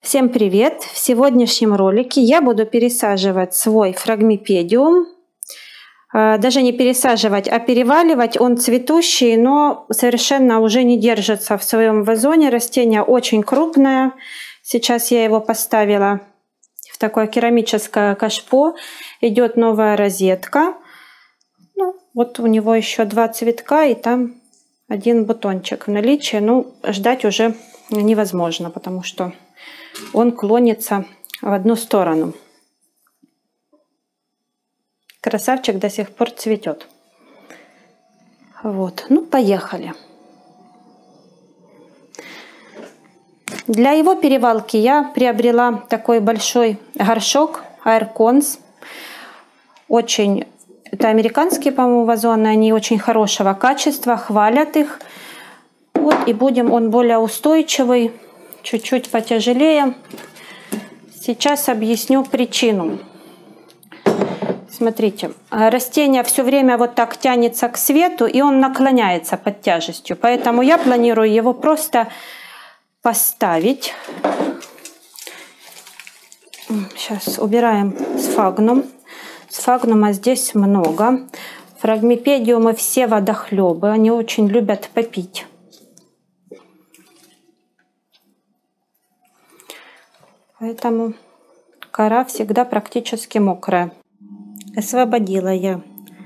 Всем привет! В сегодняшнем ролике я буду пересаживать свой фрагмипедиум. Даже не пересаживать, а переваливать. Он цветущий, но совершенно уже не держится в своем вазоне. Растение очень крупное. Сейчас я его поставила в такое керамическое кашпо. Идет новая розетка. Вот у него еще 2 цветка и там 1 бутончик в наличии. Ждать уже невозможно, потому что он клонится в одну сторону. Красавчик до сих пор цветет. Поехали. Для его перевалки я приобрела такой большой горшок Aircons. Это американские, по-моему, вазоны. Они очень хорошего качества, хвалят их. Он более устойчивый, чуть-чуть потяжелее. Сейчас объясню причину. Смотрите, растение все время вот так тянется к свету, и он наклоняется под тяжестью. Поэтому я планирую его просто поставить. Сейчас убираем сфагнум. Сфагнума здесь много. Фрагмипедиумы все водохлебы. Они очень любят попить. Поэтому кора всегда практически мокрая. Освободила я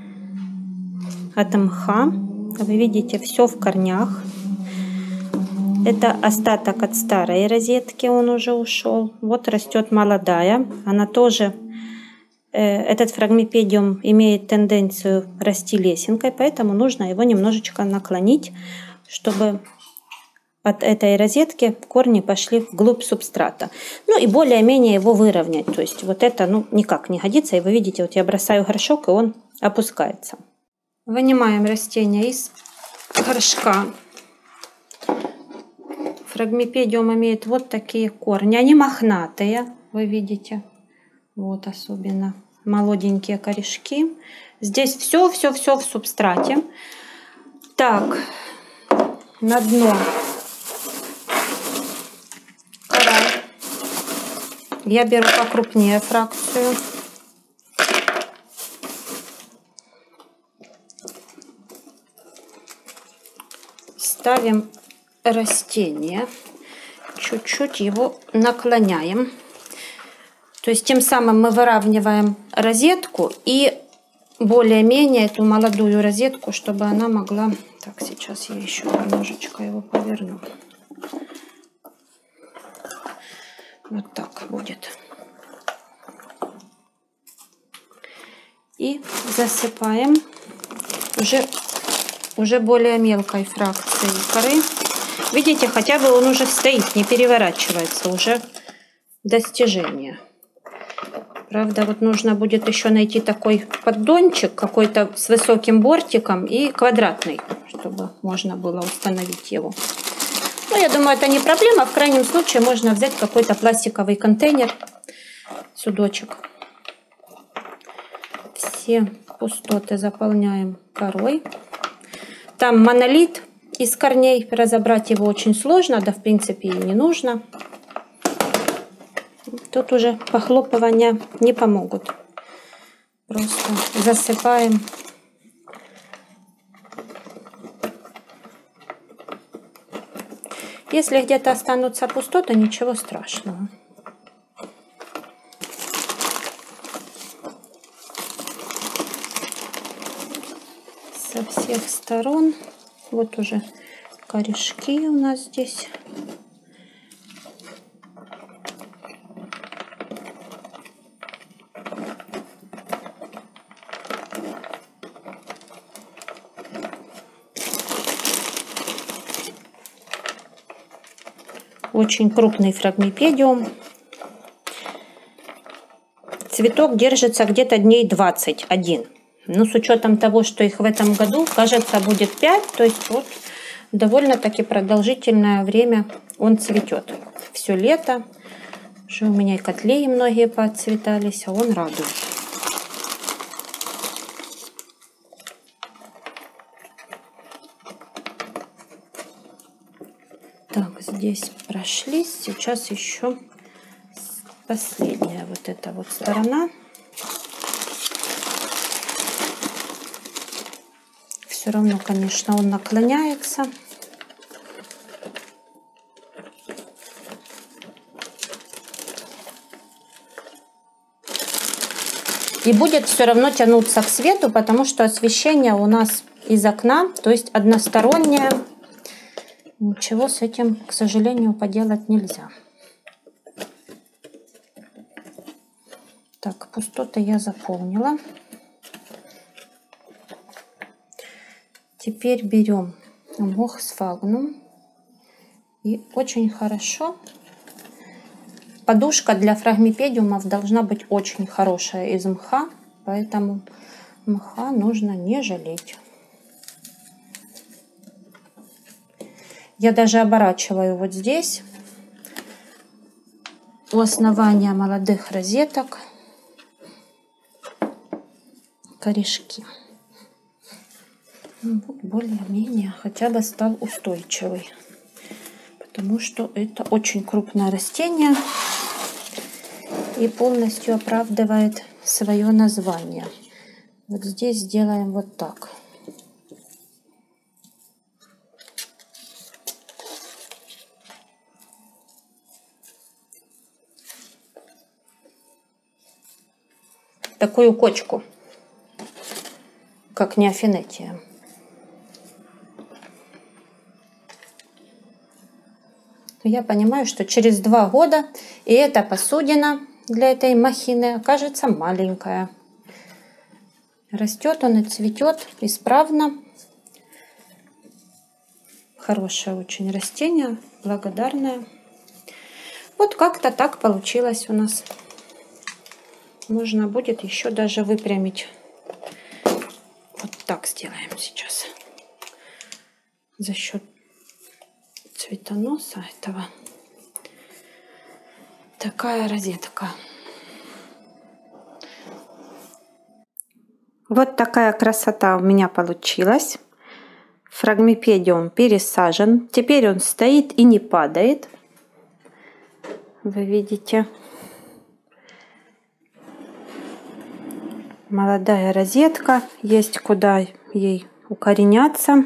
от мха. Вы видите, все в корнях. Это остаток от старой розетки, он уже ушел. Вот растет молодая. Она тоже, этот фрагмипедиум имеет тенденцию расти лесенкой, поэтому нужно его немножечко наклонить, чтобы от этой розетки корни пошли вглубь субстрата. И более-менее его выровнять. То есть вот это никак не годится. И вы видите, вот я бросаю горшок, и он опускается. Вынимаем растение из горшка. Фрагмипедиум имеет вот такие корни. Они мохнатые, вы видите. Вот особенно молоденькие корешки. Здесь все в субстрате. Так, на дно я беру покрупнее фракцию. Ставим растение. Чуть-чуть его наклоняем. То есть тем самым мы выравниваем розетку и более-менее эту молодую розетку, чтобы она могла... Так, сейчас я еще немножечко его поверну. Вот так будет. И засыпаем уже более мелкой фракцией коры. Видите, хотя бы он уже стоит, не переворачивается, уже достижение. Правда, вот нужно будет еще найти такой поддончик, какой-то с высоким бортиком и квадратный, чтобы можно было установить его. Я думаю, это не проблема. В крайнем случае можно взять какой-то пластиковый контейнер, судочек. Все пустоты заполняем корой. Там монолит из корней. Разобрать его очень сложно, да в принципе и не нужно. Тут уже похлопывания не помогут. Просто засыпаем. Если где-то останутся пустоты, ничего страшного. Со всех сторон. Вот уже корешки у нас здесь. Очень крупный фрагмипедиум. Цветок держится где-то дней 21. С учетом того, что их в этом году, кажется, будет 5. То есть вот довольно-таки продолжительное время он цветет. Все лето. Уже у меня и котлеи многие поотцветались, а он радует. Так, здесь прошлись. Сейчас еще последняя вот эта вот сторона. Все равно, конечно, он наклоняется. И будет все равно тянуться к свету, потому что освещение у нас из окна, то есть одностороннее. Ничего с этим, к сожалению, поделать нельзя. Так, пустоты я заполнила. Теперь берем мох сфагнум. И очень хорошо. Подушка для фрагмипедиумов должна быть очень хорошая из мха, поэтому мха нужно не жалеть. Я даже оборачиваю вот здесь, у основания молодых розеток, корешки. Вот более-менее хотя бы стал устойчивый, потому что это очень крупное растение и полностью оправдывает свое название. Вот здесь сделаем вот так. Такую кочку, как неофинетия. Я понимаю, что через 2 года и эта посудина для этой махины окажется маленькая. Растет он и цветет исправно. Хорошее очень растение, благодарное. Вот как-то так получилось у нас. Можно будет еще даже выпрямить. Вот так сделаем сейчас. За счет цветоноса этого. Такая розетка. Вот такая красота у меня получилась. Фрагмипедиум пересажен. Теперь он стоит и не падает. Вы видите. Молодая розетка. Есть куда ей укореняться.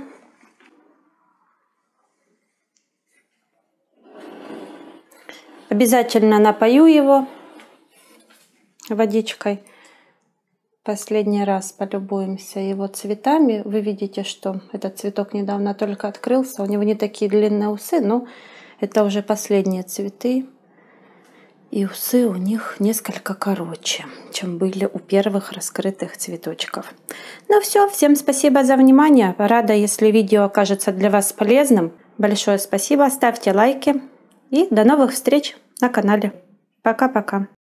Обязательно напою его водичкой. Последний раз полюбуемся его цветами. Вы видите, что этот цветок недавно только открылся. У него не такие длинные усы, но это уже последние цветы. И усы у них несколько короче, чем были у первых раскрытых цветочков. Ну все, всем спасибо за внимание. Рада, если видео окажется для вас полезным. Большое спасибо, ставьте лайки. И до новых встреч на канале. Пока-пока.